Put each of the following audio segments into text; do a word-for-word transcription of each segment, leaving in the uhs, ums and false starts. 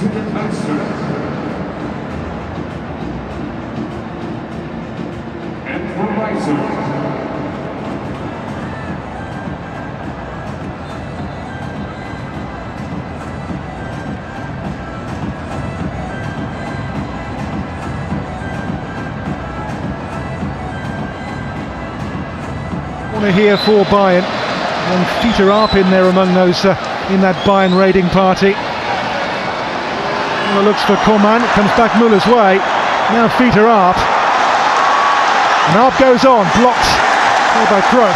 to the answer. And Verizon. Here for Bayern, and Fiete Arp in there among those uh, in that Bayern raiding party. Well, looks for Coman, it comes back Muller's way. Now Fiete Arp, and Arp goes on, blocked by Kroos.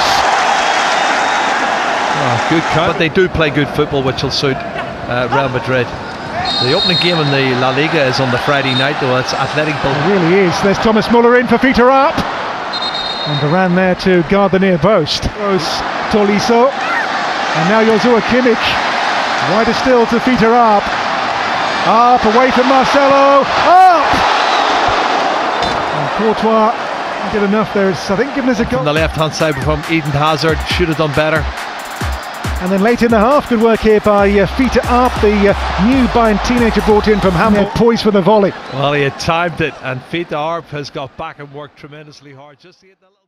Oh, good cut. But they do play good football, which will suit uh, Real Madrid. The opening game in the La Liga is on the Friday night, though. It's Athletic Bilbao. It really is. There's Thomas Muller in for Fiete Arp. And Varane there to guard the near post. Goes Tolisso. And now Joshua Kimmich. Wider still to Fiete Arp. Arp away from Marcelo. Arp! And Courtois did enough there. It's, I think, given us a goal. From the left-hand side from Eden Hazard. Should have done better. And then late in the half, good work here by uh, Fiete Arp, the uh, new Bayern teenager brought in from Hamburg, poised for the volley. Well, he had timed it, and Fiete Arp has got back and worked tremendously hard. Just to get the little